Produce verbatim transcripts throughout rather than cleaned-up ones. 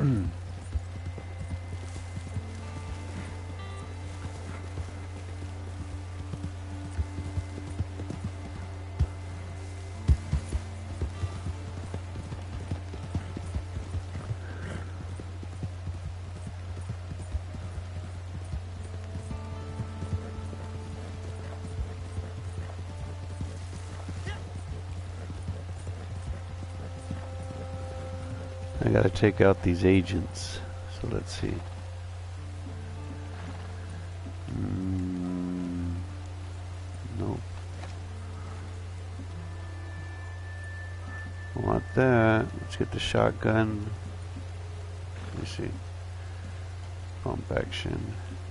I gotta take out these agents. So let's see. Mm, nope. I want that. Let's get the shotgun. Let me see. Pump action.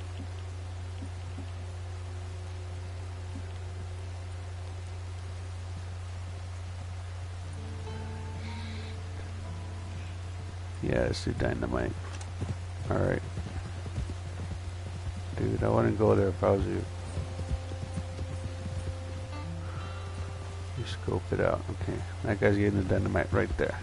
Yeah, let's do dynamite. Alright. Dude, I wouldn't go there if I was you. You scope it out. Okay. That guy's getting the dynamite right there.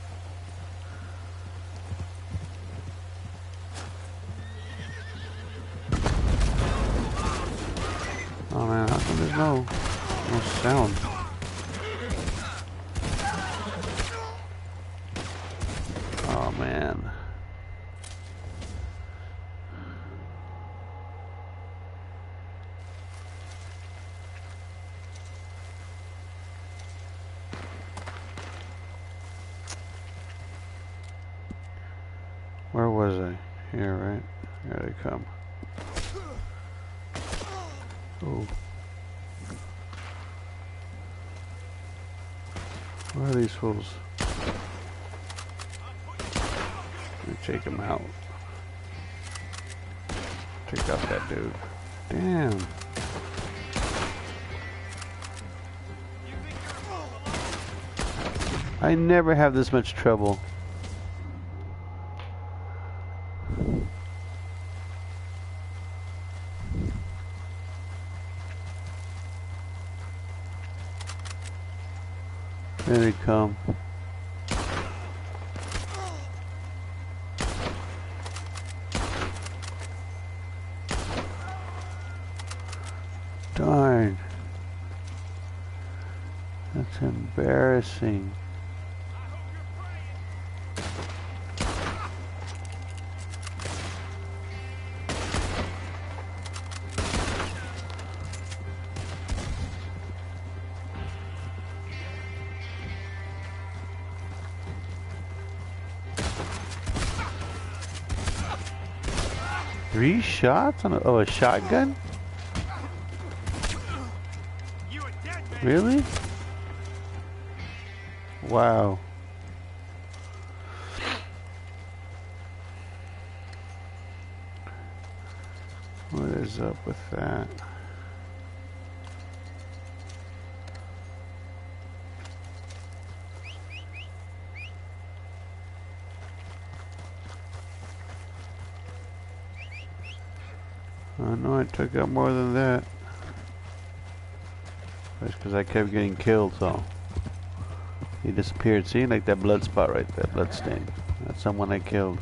Oh man, how come there's no, no sound? Oh man. Where was I? Here, right? Here they come. Oh. Where are these fools? Let me take him out. Take out that dude. Damn. I never have this much trouble. There they come. Darn. That's embarrassing. Three shots on a, oh, a shotgun? Really? Wow. What is up with that? I know I took out more than that. That's because I kept getting killed, so he disappeared. See, like that blood spot right there, blood stain. That's someone I killed.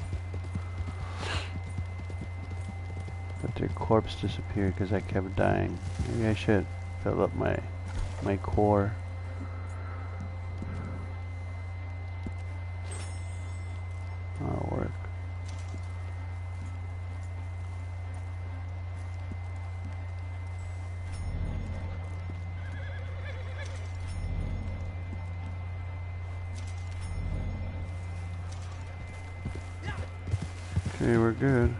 But their corpse disappeared because I kept dying. Maybe I should fill up my my core. That'll work. Okay, we're good.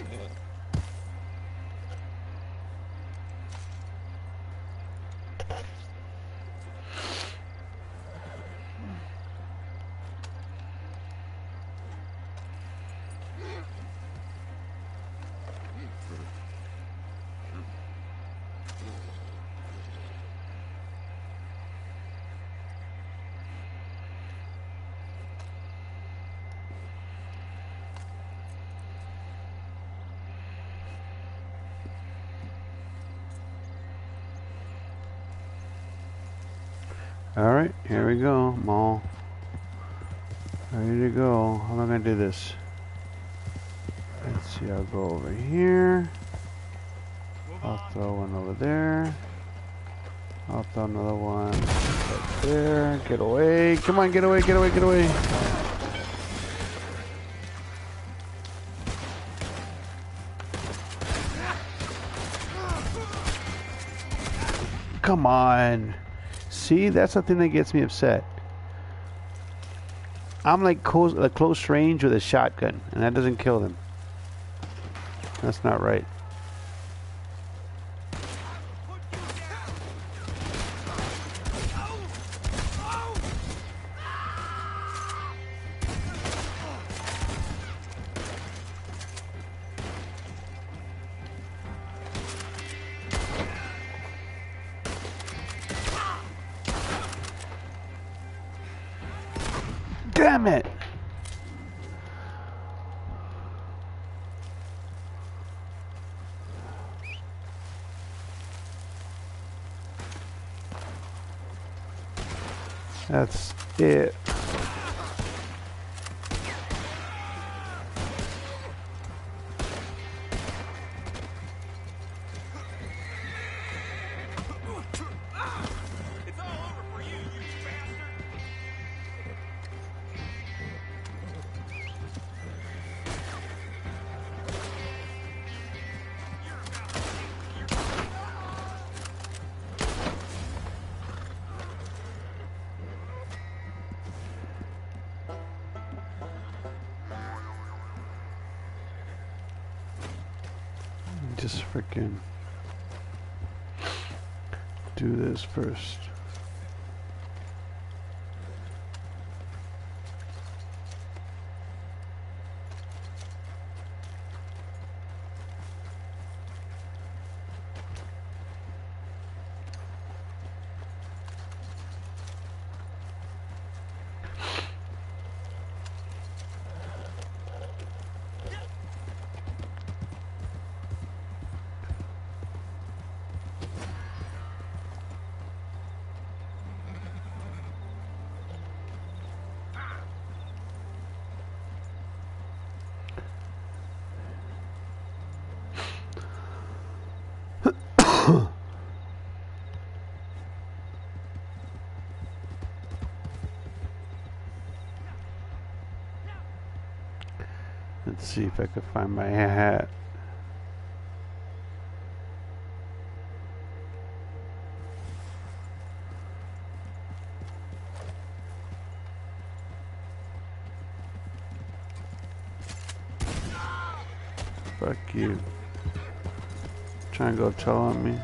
Alright, here we go. I'm all ready to go. How am I going to do this? Let's see, I'll go over here. I'll throw one over there. I'll throw another one right there. Get away. Come on, get away, get away, get away. Come on. See, that's the thing that gets me upset. I'm like close, like close range with a shotgun, and that doesn't kill them. That's not right. Damn it! That's it. Just freaking do this first. Let's see if I can find my hat. Fuck you. Trying to go tell on me.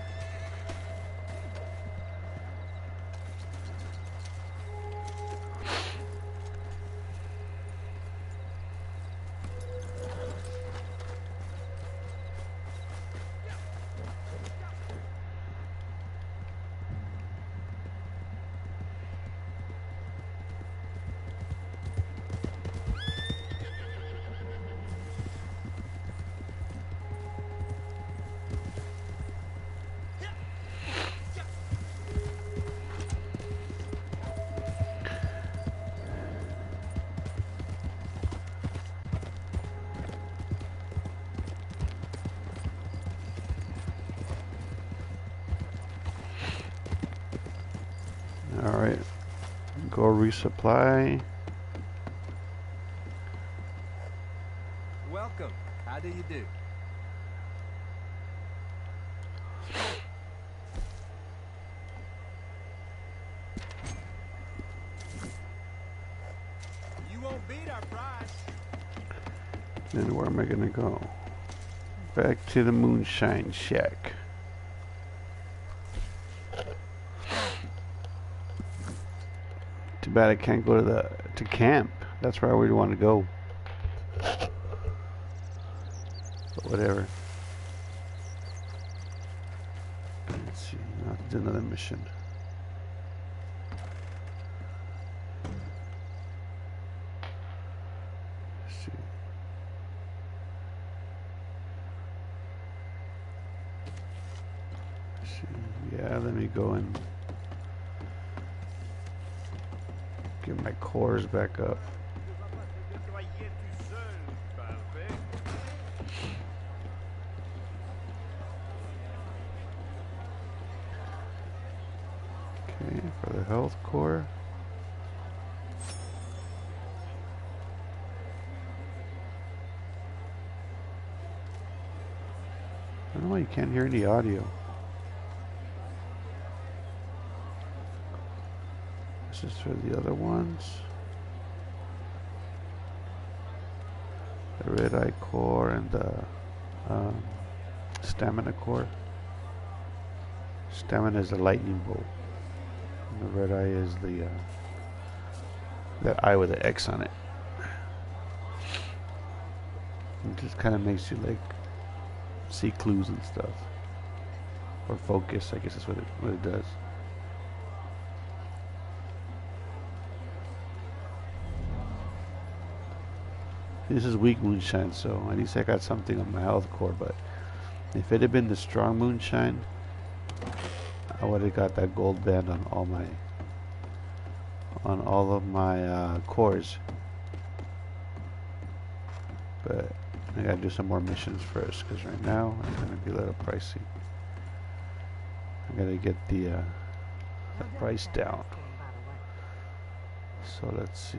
Alright, go resupply. Welcome. How do you do? You won't beat our price. Then where am I gonna go? Back to the moonshine shack. Too bad I can't go to the to camp. That's where I really want to go. But whatever. Let's see. I'll have to do another mission. Let's see. Let's see. Yeah, let me go and get my cores back up. Okay, for the health core. I don't know why you can't hear any audio. This is for the other ones. The red eye core and the um, stamina core. Stamina is the lightning bolt. And the red eye is the uh, that eye with the X on it. It just kind of makes you like see clues and stuff, or focus. I guess that's what it what it does. This is weak moonshine, so at least I got something on my health core. But if it had been the strong moonshine, I would have got that gold band on all my on all of my uh, cores. But I gotta do some more missions first, because right now it's gonna be a little pricey. I gotta get the uh, the price down. So let's see.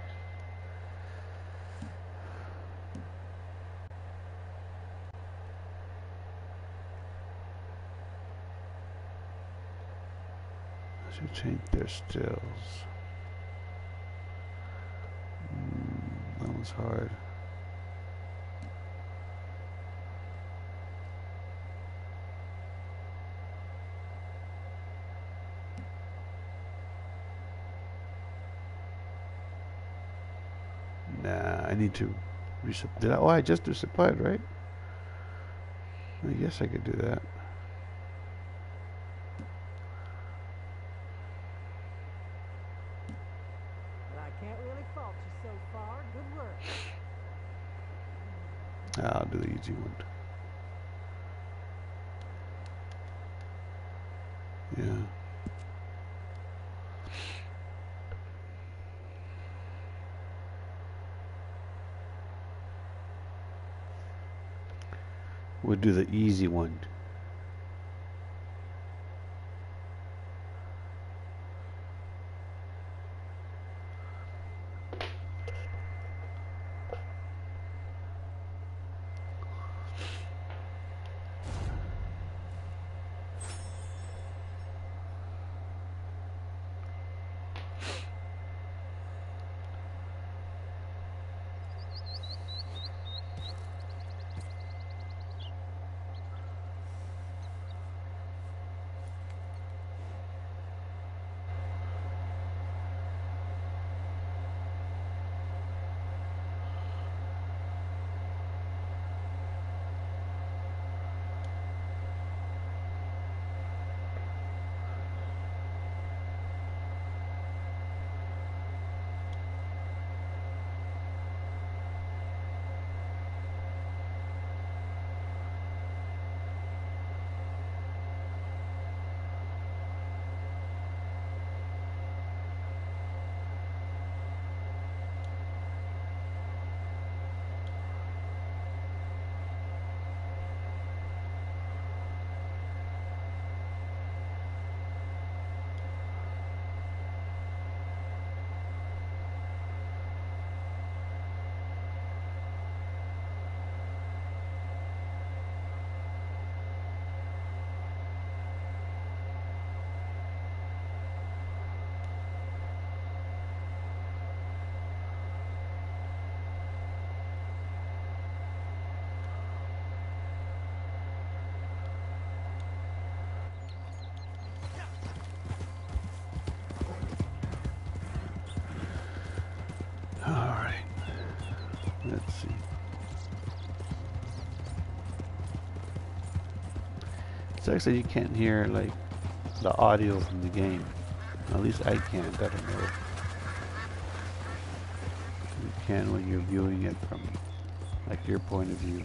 I should change their stills. Mm, that was hard. Nah, I need to resupp. Did I? Oh, I just resupplied, right? I guess I could do that. But I can't really fault you so far. Good work. I'll do the easy one. Yeah. We'll do the easy one. sucks that you can't hear like the audio from the game. At least I can't. I don't know. You can when you're viewing it from like your point of view.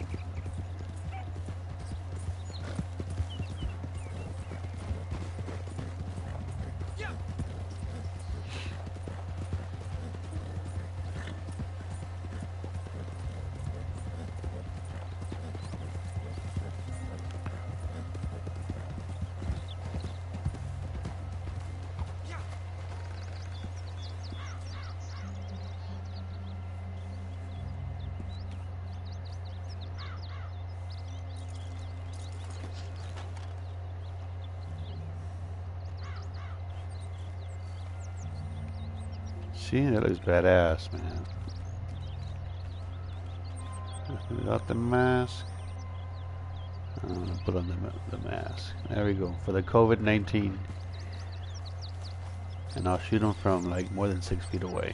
See, that looks badass, man. Without the mask. I'm gonna put on the, the mask. There we go. For the COVID nineteen. And I'll shoot him from like more than six feet away.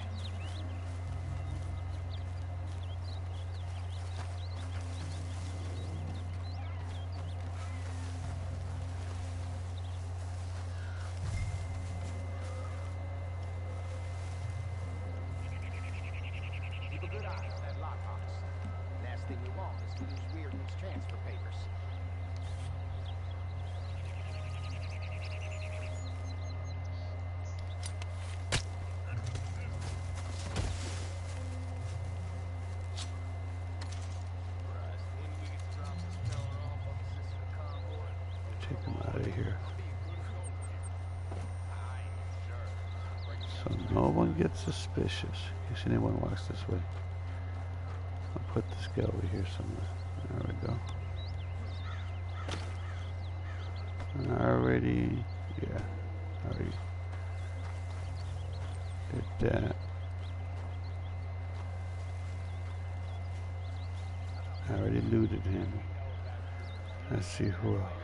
Take him out of here. So no one gets suspicious. In case anyone walks this way. I'll put this guy over here somewhere. There we go. Already, yeah, already did that. I already looted him. Let's see who else.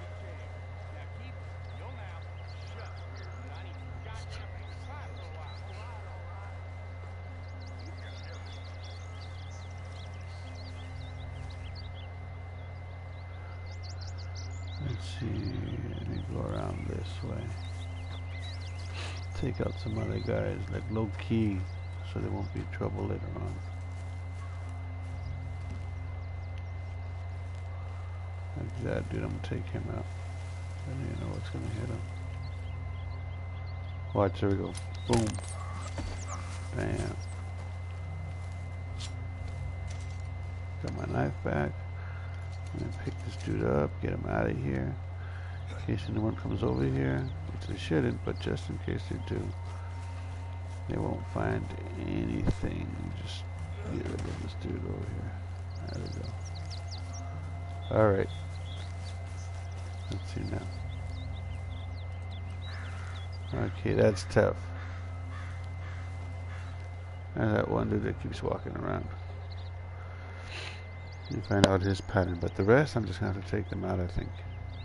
Let's see, let me go around this way. Take out some other guys, like low key, so they won't be in trouble later on. Like that dude, I'm gonna take him out. I don't even know what's gonna hit him. Watch, there we go. Boom. Bam. Got my knife back. I'm gonna pick this dude up, get him out of here. In case anyone comes over here, which they shouldn't, but just in case they do, they won't find anything. Just get rid of this dude over here. There we go. Alright. Let's see now. Okay, that's tough. And that one dude that keeps walking around. You find out his pattern, but the rest I'm just gonna have to take them out, I think.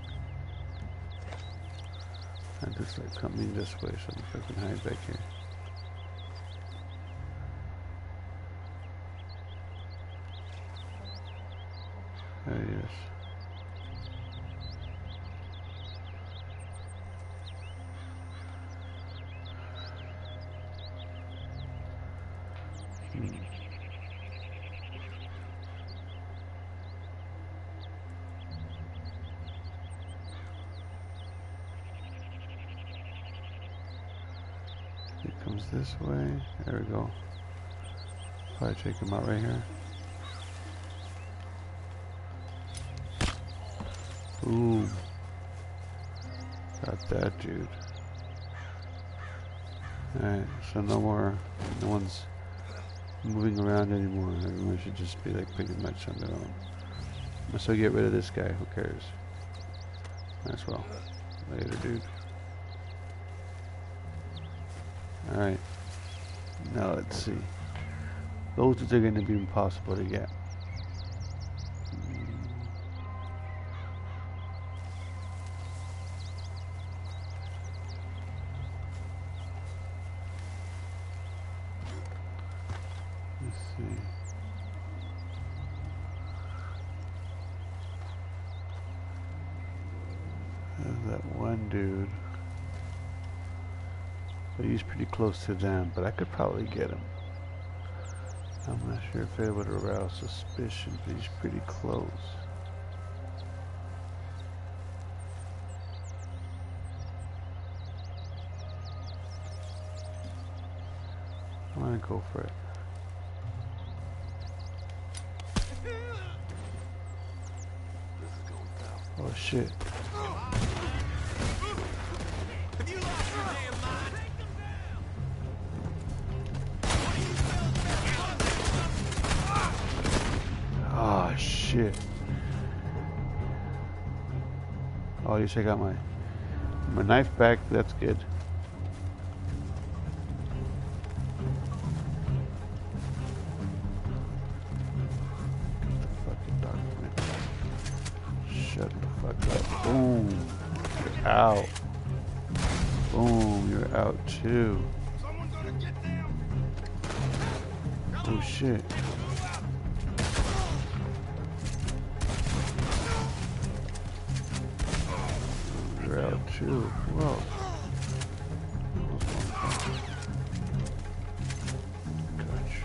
I'm just like coming this way, so if I can hide back here. There he is. Hmm. He comes this way. There we go. Probably take him out right here. Ooh. Got that dude. Alright, so no more, no one's moving around anymore. Everyone should just be like pretty much on their own. So get rid of this guy, who cares? Might as well. Later, dude. Alright. Now let's see. Those are going to be impossible to get. Let's see. that one dude. But he's pretty close to them, but I could probably get him. I'm not sure if it would arouse suspicion, but he's pretty close. I'm gonna go for it. Oh shit. Oh shit. Oh, at least I got my my knife back. That's good. Shut the fuck up. Boom. You're out. Boom. You're out too. Oh shit. You're out too. Whoa. Gotcha.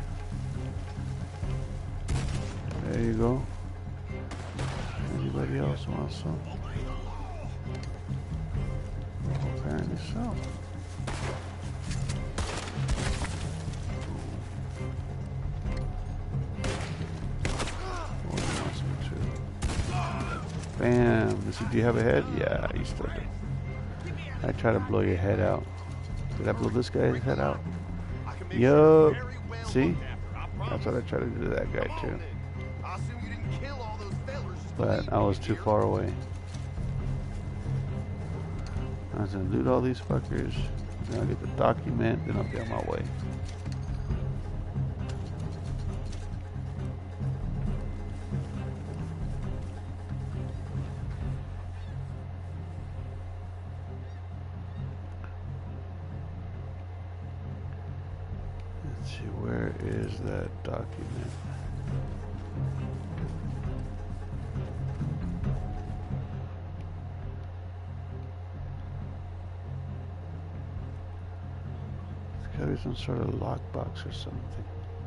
There you go. Anybody else want some? Well, apparently so. Oh, he wants me too. Bam! Does he, do you have a head? Yeah, you still do. I try to blow your head out. Did I blow this guy's head out? Yup. See? That's what I try to do to that guy too. But I was too far away. I was gonna loot all these fuckers, then I'll get the document, then I'll be on my way. Let's see, where is that document? Gotta be some sort of lockbox or something.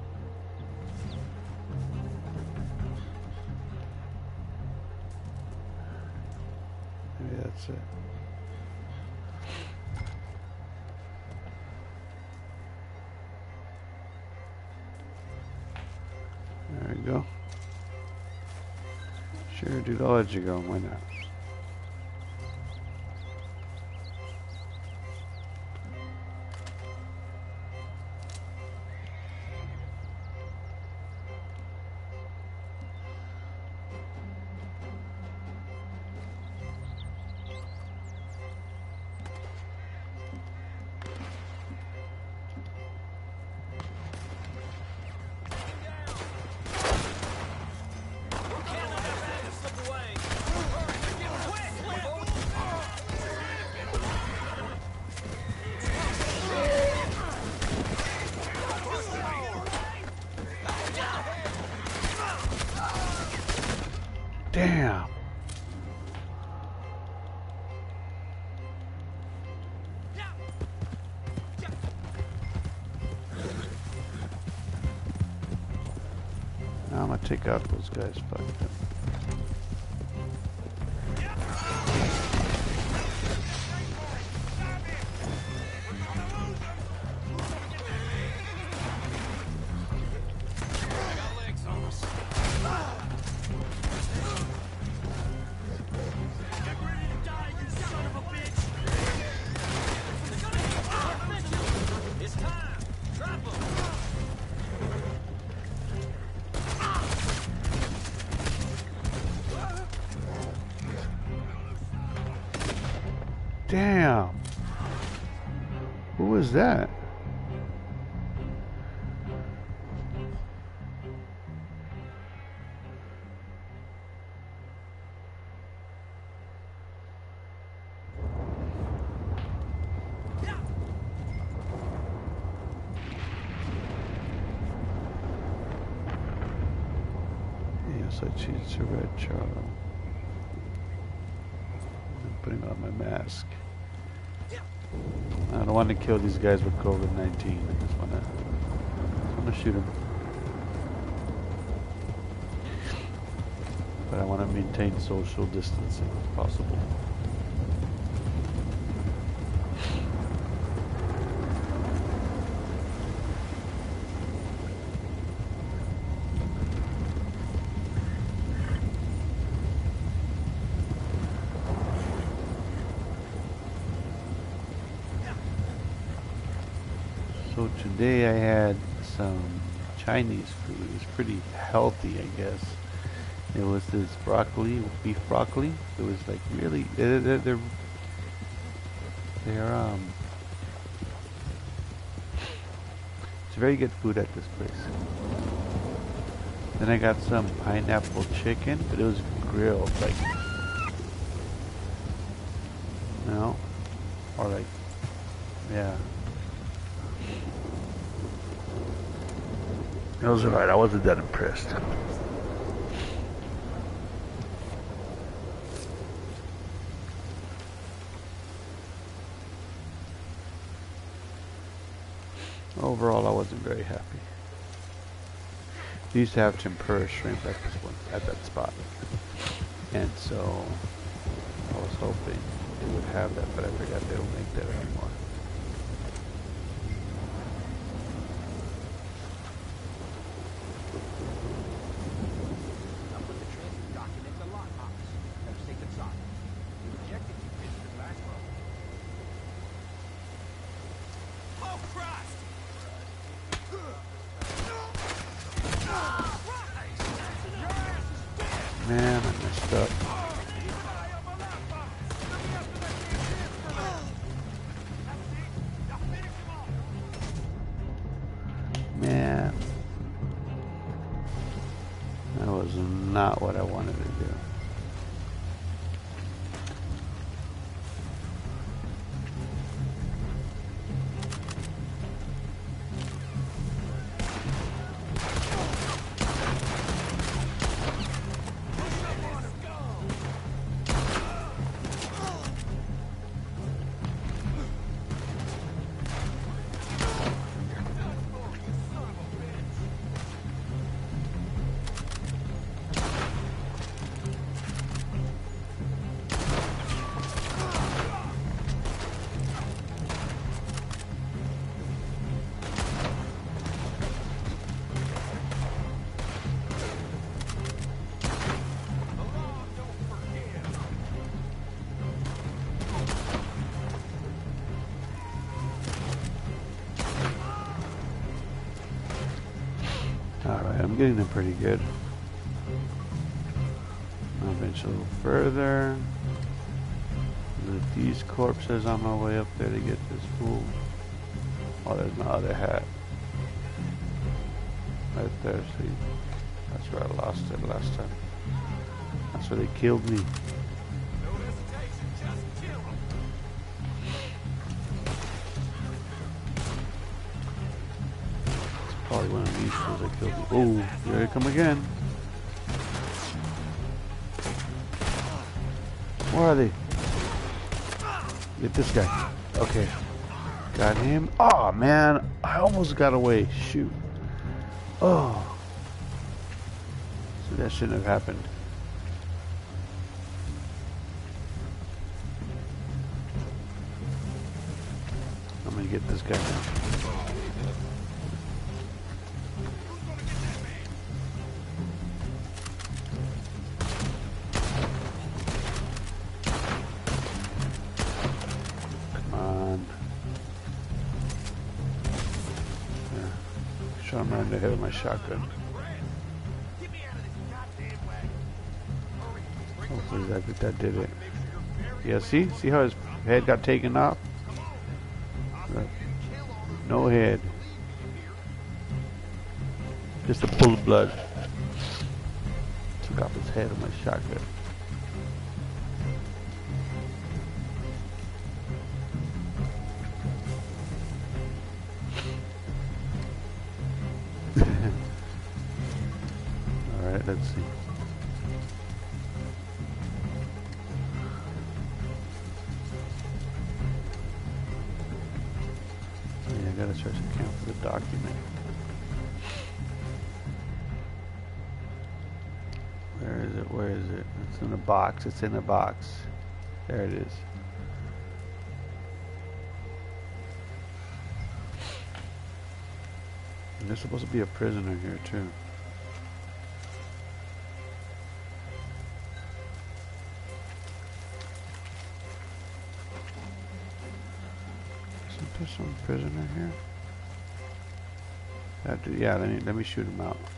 Maybe that's it. There we go. Sure, dude, I'll let you go. Why not? Damn. Now I'm gonna take out those guys. Fuck them. Damn. Who was that? Yes, I choose a red Charlo. putting on my mask. I don't want to kill these guys with COVID nineteen. I just want to, just want to shoot them. But I want to maintain social distancing if possible. So today I had some Chinese food. It was pretty healthy, I guess. It was this broccoli, beef broccoli. It was like really, they're, they're, they're, they're um, it's very good food at this place. Then I got some pineapple chicken, but it was grilled, like, you know, or like, yeah. It was alright, I wasn't that impressed. Overall, I wasn't very happy. They used to have tempura shrimp at this one, at that spot, and so I was hoping they would have that, but I forgot they don't make that anymore. Man, I messed up. Man, that was not what I wanted to do. Alright, I'm getting them pretty good. I'll venture a little further. With these corpses on my way up there to get this fool. Oh, there's my other hat. Right there, see? That's where I lost it last time. That's where they killed me. Probably one of these fools that killed me. Oh, here they come again. Where are they? Get this guy. Okay. Got him. Oh man, I almost got away. Shoot. Oh. So that shouldn't have happened. I'm gonna get this guy now. I'm running ahead of my shotgun. Hopefully that, that did it. Yeah, see? See how his head got taken off? No head. Just a pool of blood. Took off his head with my shotgun. Let's see. let's try to count for the document. Where is it? Where is it? It's in a box. It's in a box. There it is. And there's supposed to be a prisoner here too. Isn't there some prisoner here? That dude, yeah, let me let me shoot him out.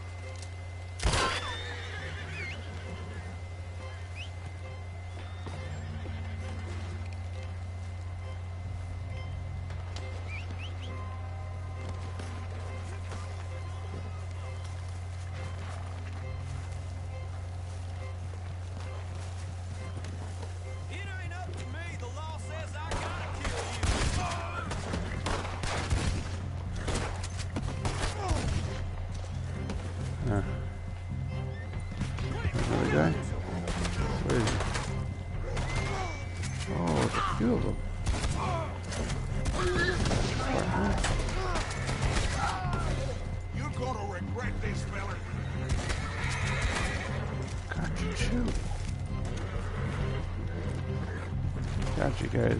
Got you guys.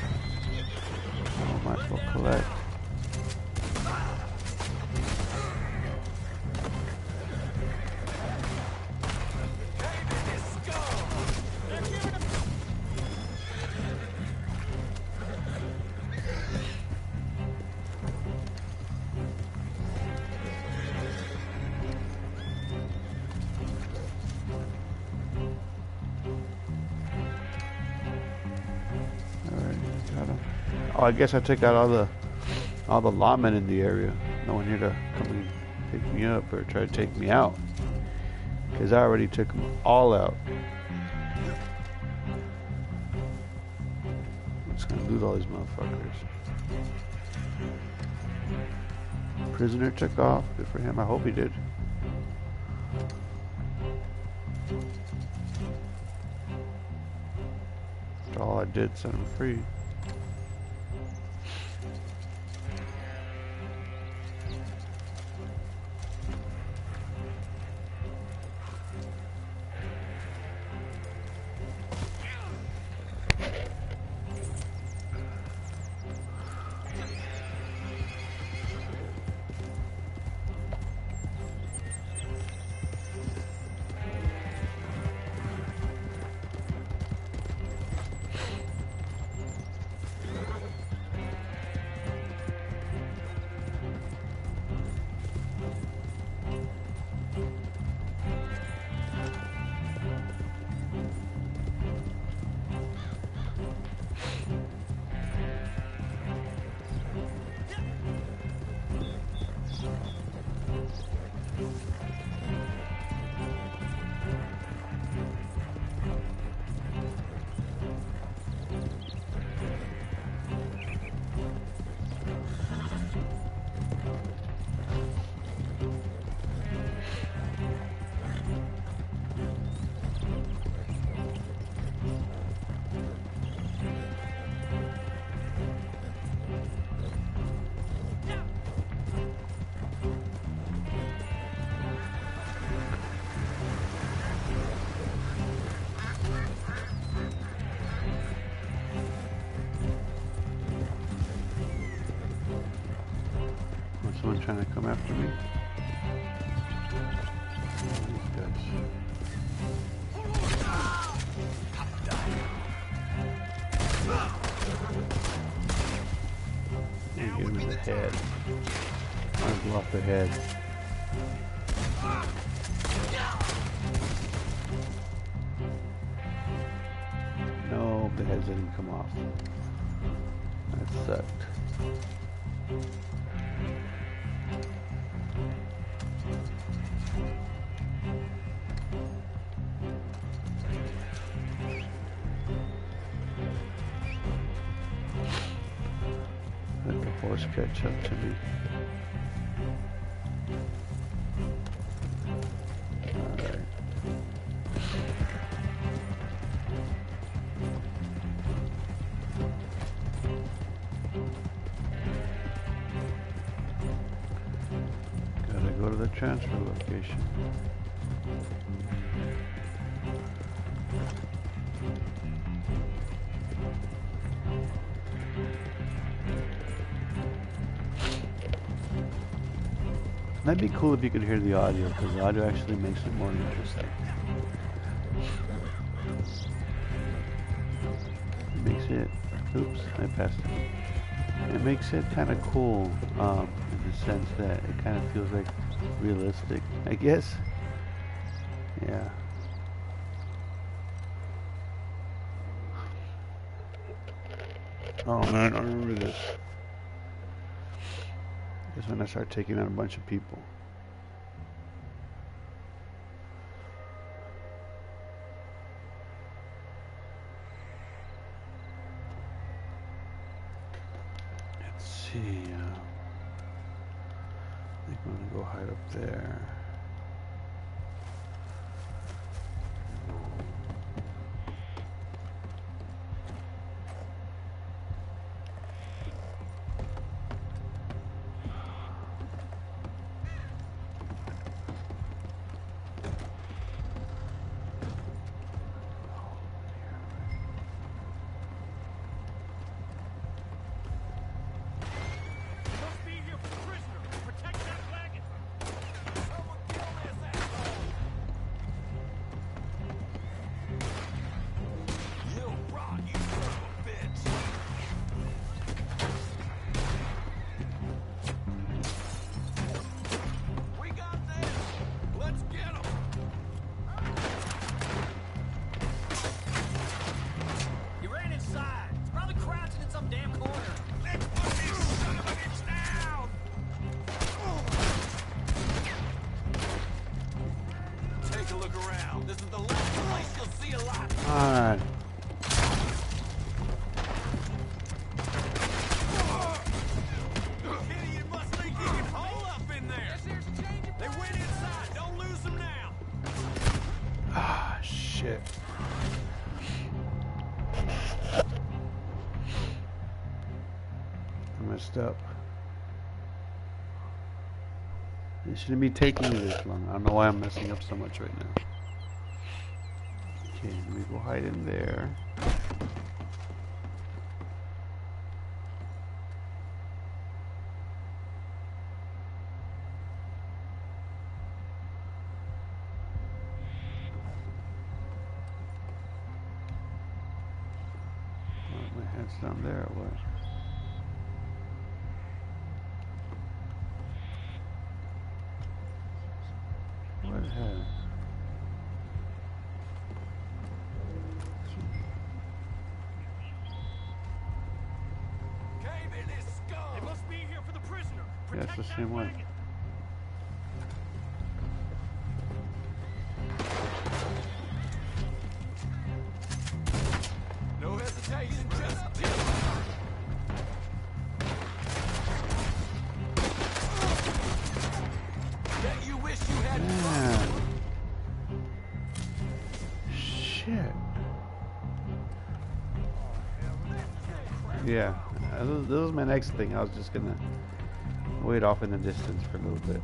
I might as well collect. Oh, I guess I took out all the all the lawmen in the area. No one here to come and pick me up or try to take me out, because I already took them all out. I'm just gonna loot all these motherfuckers. Prisoner took off. Good for him. I hope he did. After all I did, set him free. Someone trying to come after me. And give him the head. I'm gonna blow off the head. No, the heads didn't come off. That sucked. Let the horse catch up to me. Alright. transfer location. That'd be cool if you could hear the audio, because the audio actually makes it more interesting. It makes it, oops, I passed it. It makes it kind of cool, um, in the sense that it kind of feels like realistic, I guess. Yeah. Oh man, I remember this. Is when I start taking out a bunch of people. Let's see. Uh, I think I'm gonna go hide up there. Alright. Idiot must think he can hole up in there. They went inside. Don't lose them now. Ah, shit. I messed up. It shouldn't be taking me this long. I don't know why I'm messing up so much right now. Okay, let me go hide in there. Oh, my head's down there or what? What head? Yeah, it's the same way. No hesitation, just do it. Bet you wish you had Man. Shit. Yeah, uh, this this was my next thing. I was just gonna wait off in the distance for a little bit.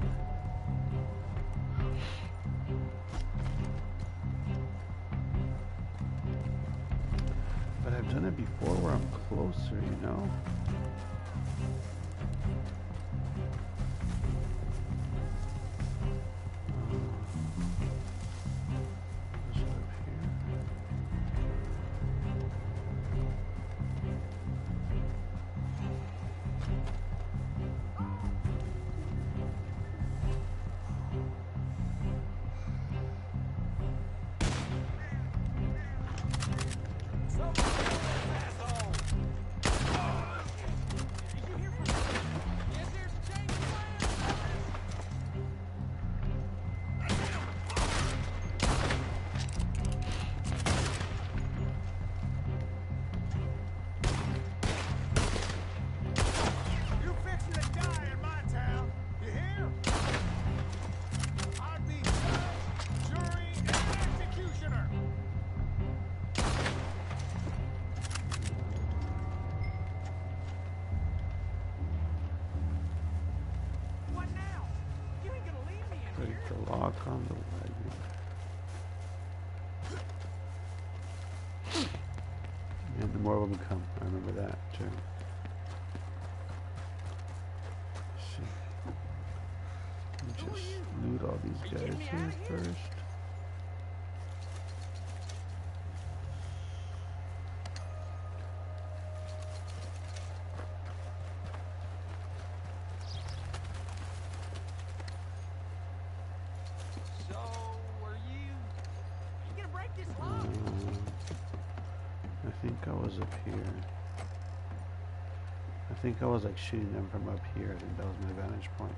But I've done it before where I'm closer, you know? walk on the wagon. And the more of them come. I remember that too. Let's see. Let me just loot all these guys here first. I was up here. I think I was like shooting them from up here. I think that was my vantage point.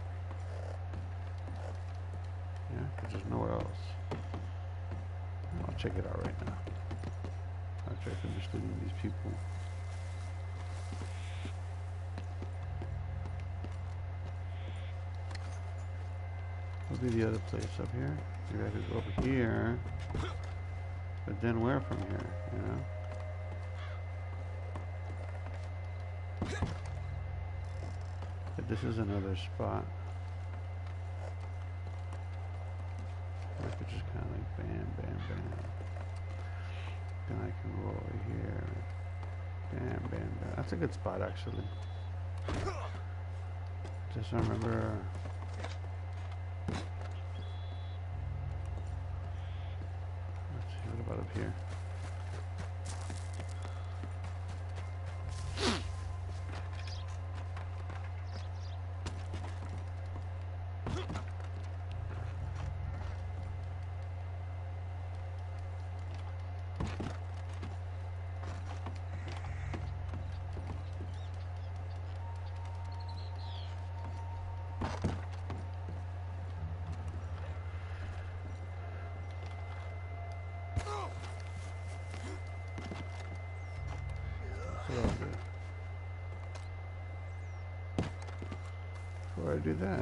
Yeah, because there's nowhere else. I'll check it out right now. After I finish looting these people. What'll be the other place up here? Maybe I could go over here. But then where from here, you know? But this is another spot. I could just kind of like bam, bam, bam. Then I can go over here. Bam, bam, bam. That's a good spot actually. Just remember. Let's see, what about up here? Before I do that,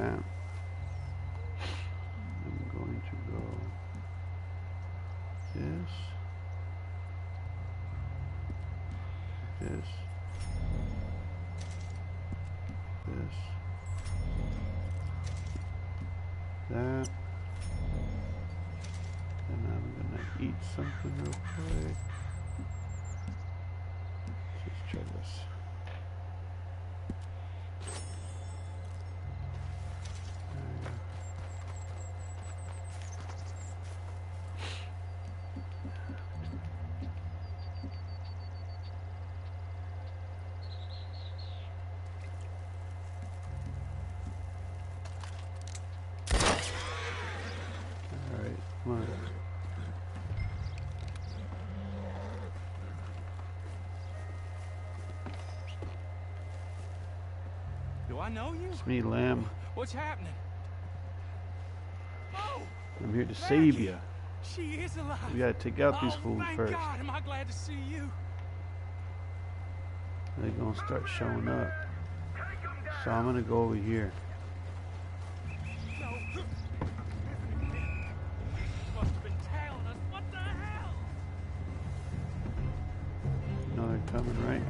I'm going to go this, this, this, that, and I'm gonna eat something real quick. Let's try this. Come on. Do I know you? It's me, Lamb. What's happening? Oh, I'm here to save you. She is alive. We gotta take out these oh, fools thank first. God, am I glad to see you. They're gonna start showing up. So I'm gonna go over here. Coming right.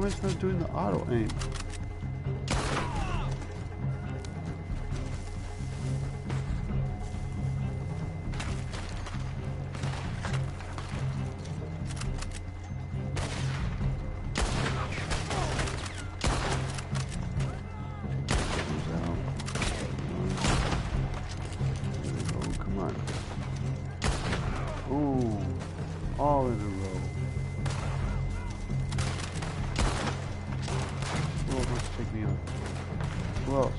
come it's not doing the auto aim? All in a row. Who else wants to take me on? Who else?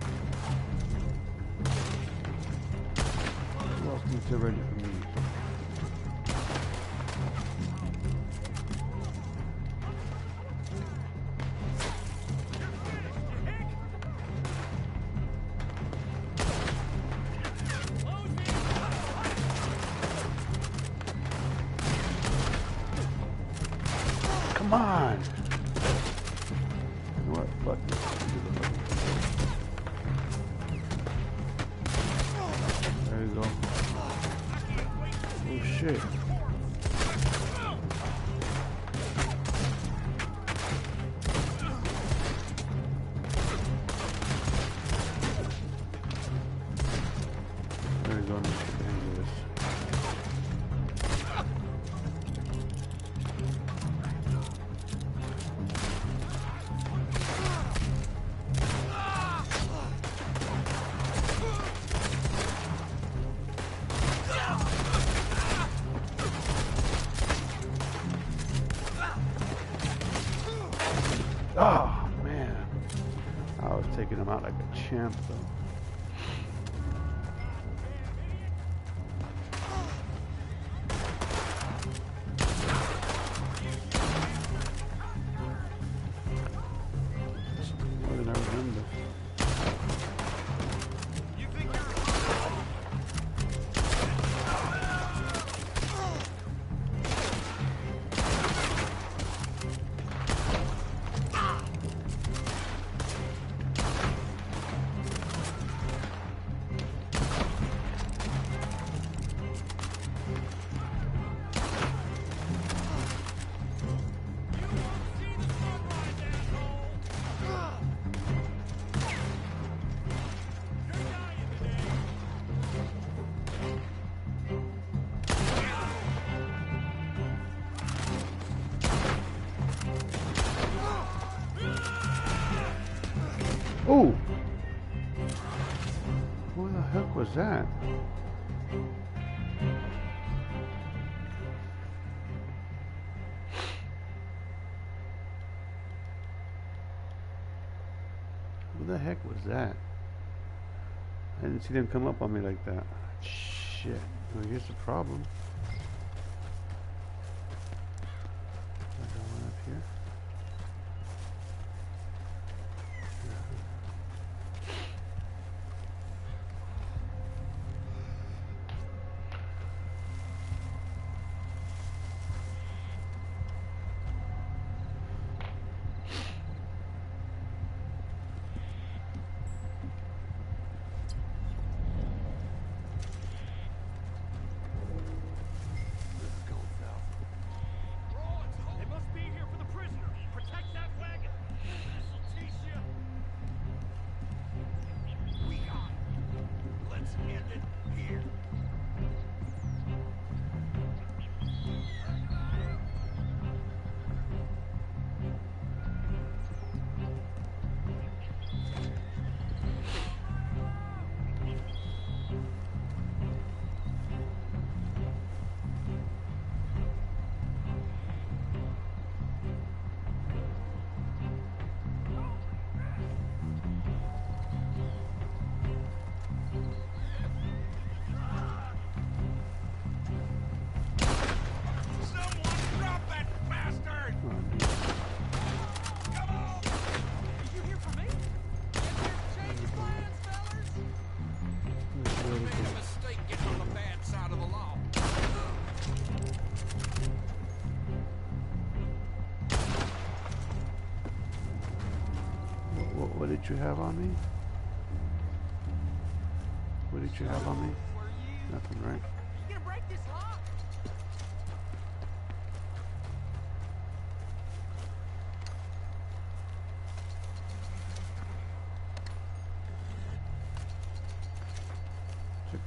Who else needs to ready for me? Come on! You know what? Fuck this. There you go. Oh shit. There you go. Let's get the hang of this. Oh, man. I was taking him out like a champ, though. More than I remember. Oh! What the heck was that? What the heck was that? I didn't see them come up on me like that. Shit. Well, here's the problem. I got one up here. What did you have on me? What did you have on me? Nothing, right? You gonna break this lock?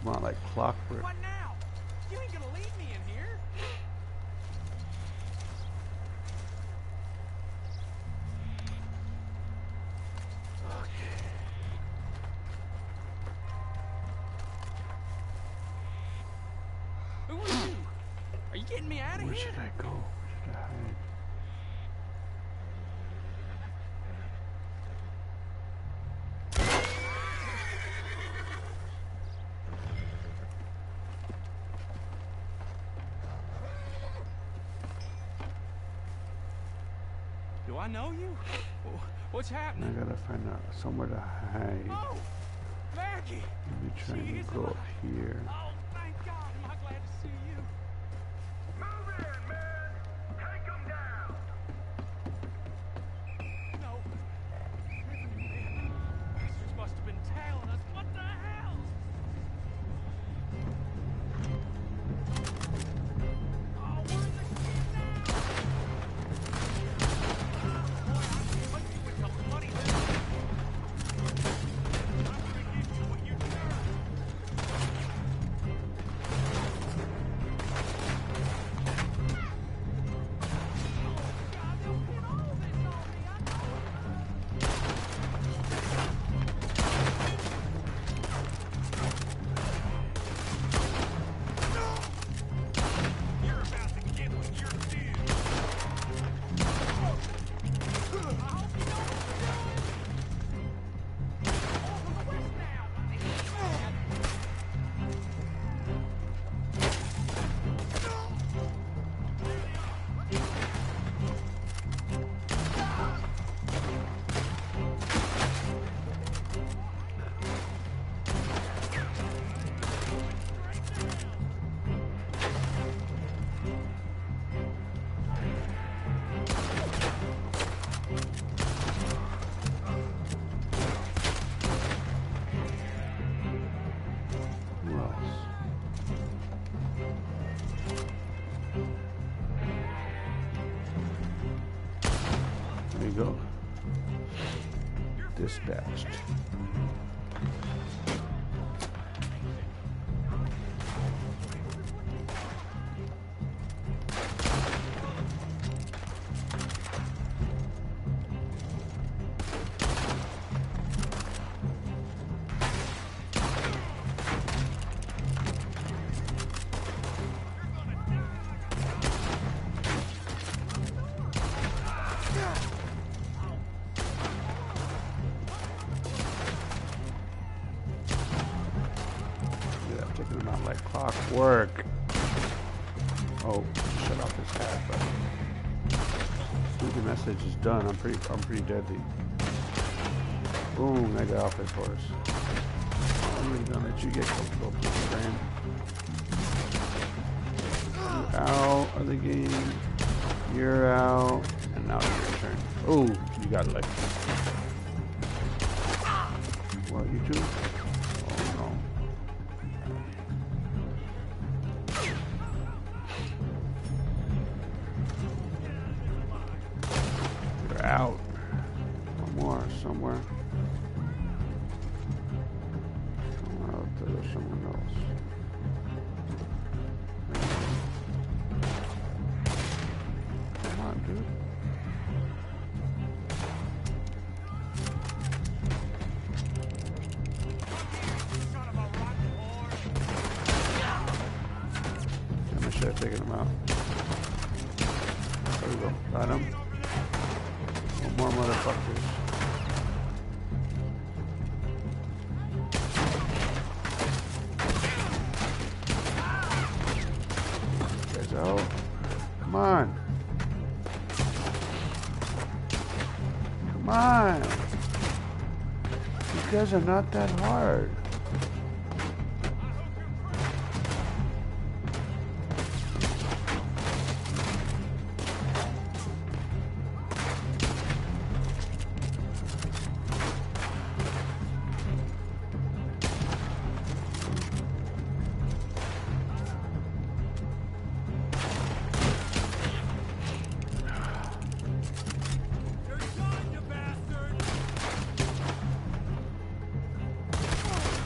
come out like clockwork. What now? You ain't gonna leave me in here. Who are you? Are you getting me out of Where here? should I go? Where should I hide? Do I know you? Wh- What's I happening? gotta find out somewhere to hide. Oh, Maggie! Let me try She's to go up alive. here. Oh, thank God! Am I glad to see you? Move in, man! Take them down! No. Bastards must have been tailing us. What the hell? Oh, we're in the shit now. Boy, I put you with some bloody business. I'm gonna give you what you deserve. God, they'll pin all this on me. I know it. You're about to get what you're due. I hope you know what you're doing. Off of the west now. Who else? There you go. Dispatched. Yeah, I'm taking him out like clockwork. Oh, shut off his hat, but dude, the message is done. I'm pretty I'm pretty deadly. Boom, I got off his horse. I'm really gonna let you get comfortable, please, friend. You're out of the game. You're out. And now it's your turn. Oh, you got like what, you too? Oh no. You're out. One more somewhere. Somewhere out there, there's someone else. Come on, dude. Son of a rotten whore. Damn, I should have taken him out. There we go. Got him. One more motherfuckers. Guys out. Come on. Come on. These guys are not that hard. You're done, you bastard.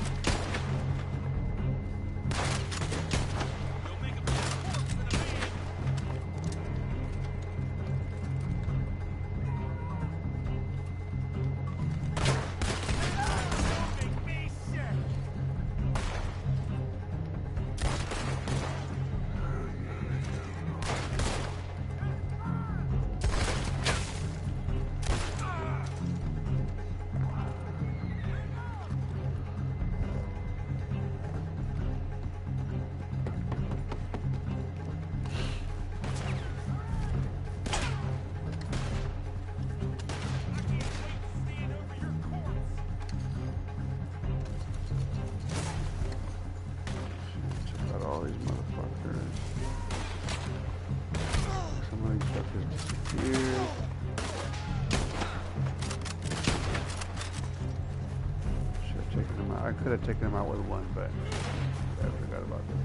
I could have taken him out with one, but I forgot about that.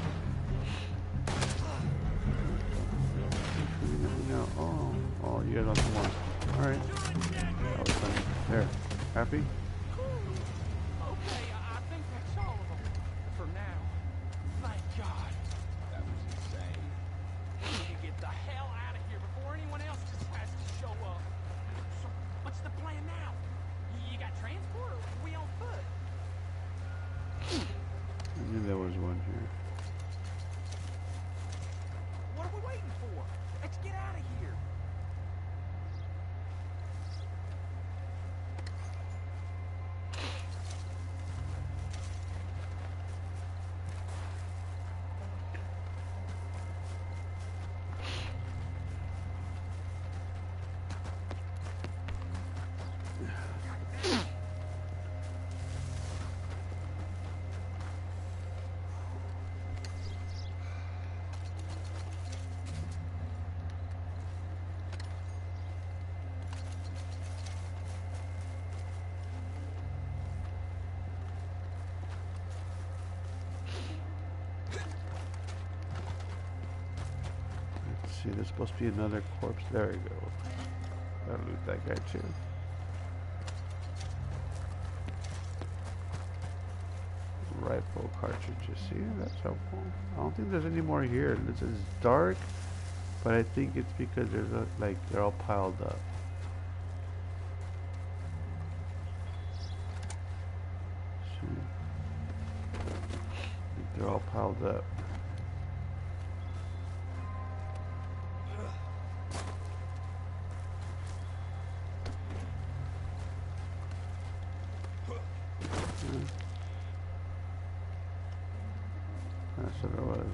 No, oh, oh, you guys want some more? All right, that was funny. There, happy? Okay, I, I think that's all of them. For now. Thank God. That was insane. We need to get the hell out of here before anyone else decides to show up. So, what's the plan now? You, you got transport or we on foot? I knew there was one here. What are we waiting for? Let's get out of here. See, there's supposed to be another corpse. There we go. Gotta loot that guy too. Rifle cartridges. See, that's helpful. I don't think there's any more here. This is dark, but I think it's because there's a, like they're all piled up. See, they're all piled up. That's what it was.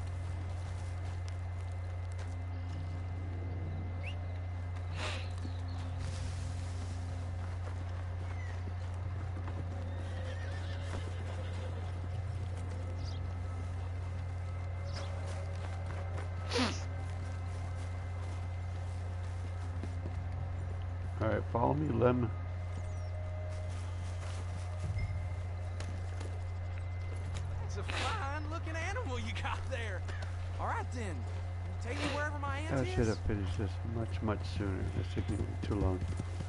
All right, follow me, Lem. It's a fine-looking animal you got there. All right, then. Take me wherever my aunt I is. should have finished this much, much sooner. This took me too long.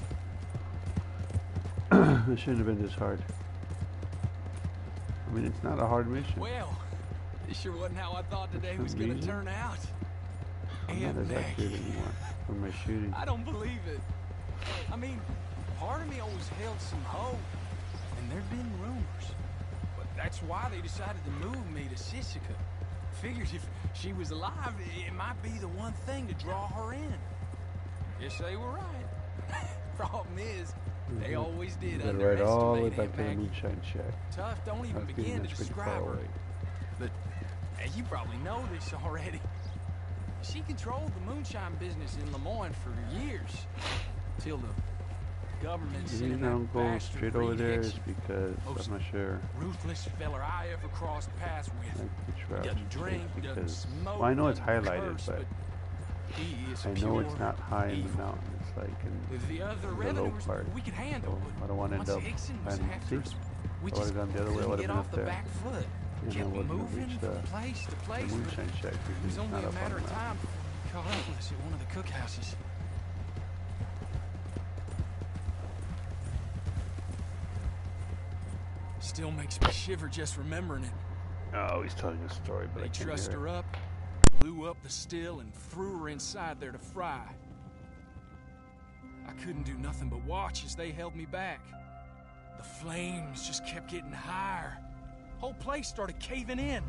It shouldn't have been this hard. I mean, it's not a hard mission. Well, it sure wasn't how I thought today For was some going to reason, turn out. I'm not Aunt as accurate Maggie. anymore from my shooting. I don't believe it. I mean, part of me always held some hope, and there'd been rumors. But that's why they decided to move me to Sisika. Figured if she was alive, it might be the one thing to draw her in. Guess they were right. Problem is, they Mhm. always did You gotta ride all the way underestimate back Aunt to the Maggie. Moonshine Shack. Tough don't even I was begin feeling to that's pretty describe far her. away. But hey, you probably know this already. She controlled the moonshine business in Lemoyne for years, till the government The sent reason in I that don't go bastard straight over Reed there is Hickson. because Most I'm not sure. Ruthless feller I ever crossed paths with. Like the traps Doesn't and drink, things doesn't because smoke. well, I know it's doesn't highlighted, curse, but he is I know it's pure not high in the evil. mountain. It's like in The other the low revenues part. we could handle, So but I don't want to end once up Hickson was finding after see. us, we I just would've gone the other way, I couldn't would've get been off up the there. back foot. And I Kept wouldn't have moving reached from the, place to the place. but Moonshine Shack It because was it's only not a up on matter the of mountain. time before we caught up with us at one of the cookhouses. Still makes me shiver just remembering it. Oh, he's telling a story, but I They can't trussed hear her it. up, blew up the still, and threw her inside there to fry. I couldn't do nothing but watch as they held me back. The flames just kept getting higher. Whole place started caving in.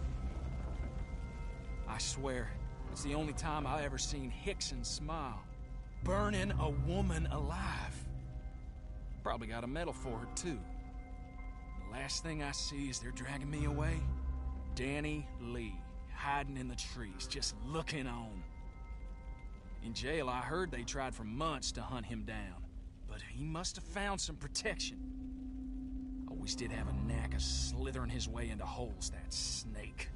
I swear, it's the only time I ever seen Hickson smile. Burning a woman alive. Probably got a medal for her, too. The last thing I see as they're dragging me away, Danny Lee, hiding in the trees, just looking on. In jail, I heard they tried for months to hunt him down, but he must have found some protection. Always did have a knack of slithering his way into holes, that snake.